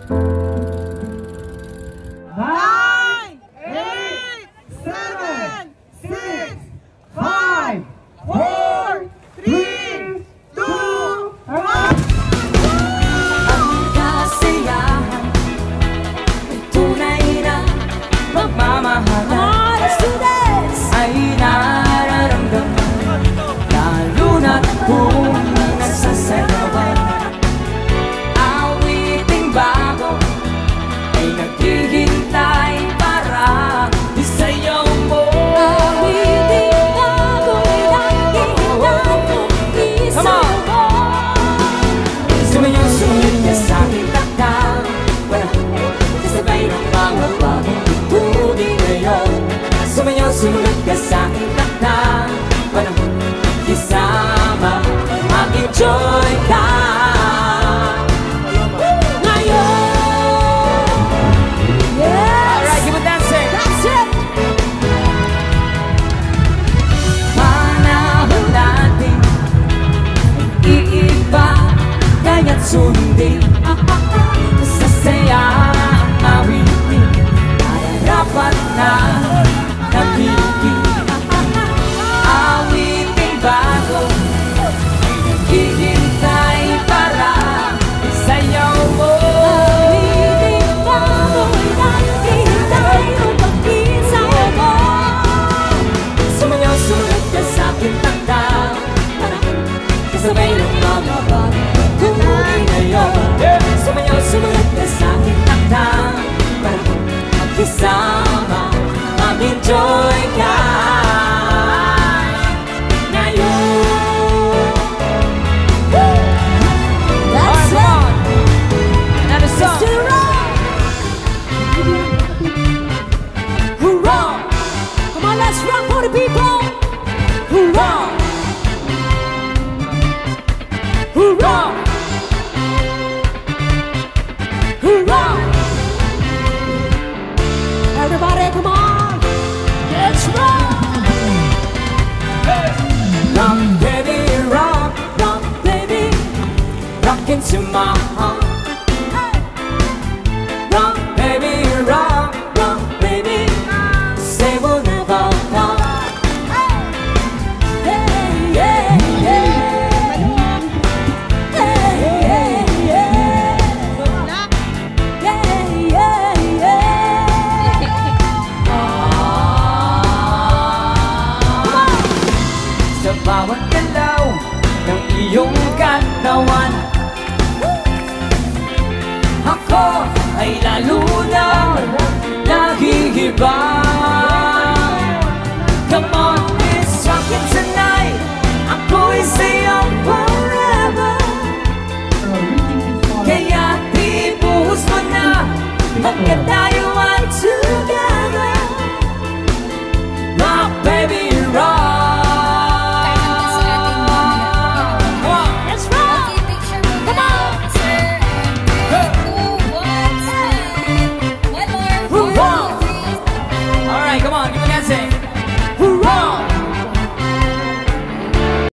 9, 8, 7, 6, 5, 4, 3, 2, 1. Ang kasiyahan ay tunay na pagmamahalan ay nararamdaman, lalo na't kung nagsasayawan. Awiting bago ay naghihintay para isayaw mo. Awiting bago ay naghihintay para isayaw mo. Sumayaw, sumunod ka sa aking takdang, walang kasabay ng mga bagong tugtugin ngayon. Sumayaw, sumunod ka sa aking takdang, walang kisama, mag-enjoy ka. Sundin sa saya ang awitin, nararapat na nabigin. Awiting bago ay naghihintay para isayaw mo. Awiting bago ay naghihintay upang isayaw mo. Sumayaw, sumunod ka sa aking takdang, kasabay ng mga bagay tugtugin ngayon. Sumayaw, sumunod ka sa aking takdang, para magkisama, mag-enjoy ka ngayon. That's it! Another song! Hoorah! Come on, let's rock for the people! Hoorah! Hoorah! Hoorah! Everybody, come on! Let's rock! Rock, baby, rock, rock, baby, rock into my heart. Rock, baby, rock, rock, baby, say we'll never part. Hey, yeah, yeah. Sa bawat galaw ng iyong katawan, ako ay lalo na nahihibang.